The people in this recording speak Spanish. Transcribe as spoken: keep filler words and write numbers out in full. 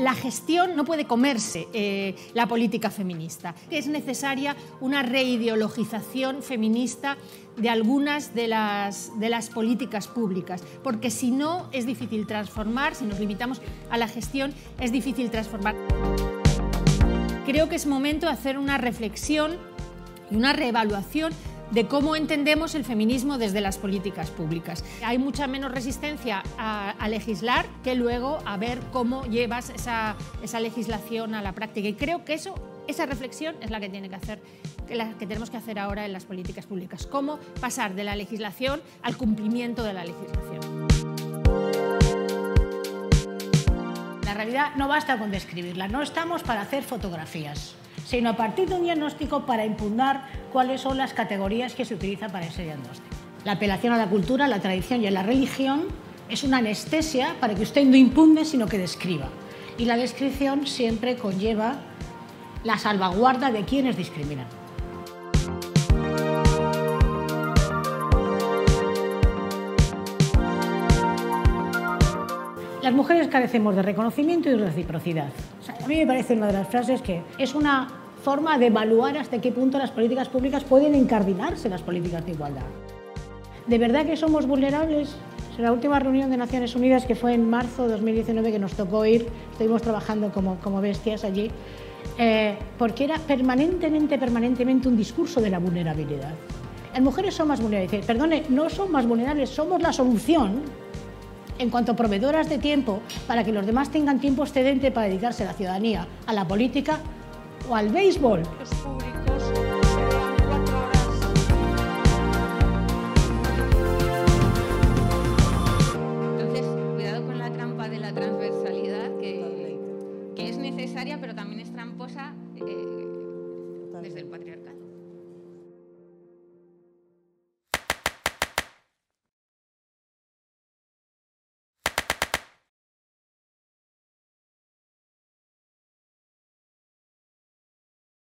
la gestión no puede comerse eh, la política feminista. Es necesaria una reideologización feminista de algunas de las, de las políticas públicas, porque si no es difícil transformar, si nos limitamos a la gestión, es difícil transformar. Creo que es momento de hacer una reflexión y una reevaluación de cómo entendemos el feminismo desde las políticas públicas. Hay mucha menos resistencia a, a legislar que luego a ver cómo llevas esa, esa legislación a la práctica. Y creo que eso, esa reflexión es la que, tiene que, hacer, que, la que tenemos que hacer ahora en las políticas públicas. Cómo pasar de la legislación al cumplimiento de la legislación. La realidad no basta con describirla, no estamos para hacer fotografías, sino a partir de un diagnóstico para impugnar cuáles son las categorías que se utilizan para ese diagnóstico. La apelación a la cultura, a la tradición y a la religión es una anestesia para que usted no impugne, sino que describa. Y la descripción siempre conlleva la salvaguarda de quienes discriminan. Las mujeres carecemos de reconocimiento y de reciprocidad. O sea, a mí me parece una de las frases que es una forma de evaluar hasta qué punto las políticas públicas pueden incardinarse en las políticas de igualdad. ¿De verdad que somos vulnerables? En la última reunión de Naciones Unidas, que fue en marzo de dos mil diecinueve, que nos tocó ir, estuvimos trabajando como, como bestias allí, eh, porque era permanentemente, permanentemente un discurso de la vulnerabilidad. Las mujeres son más vulnerables. Perdone, no son más vulnerables, somos la solución en cuanto a proveedoras de tiempo para que los demás tengan tiempo excedente para dedicarse a la ciudadanía, a la política o al béisbol. Los públicos se dan cuatro horas. Entonces, cuidado con la trampa de la transversalidad, que, que es necesaria, pero también es tramposa eh, desde el patriarcado.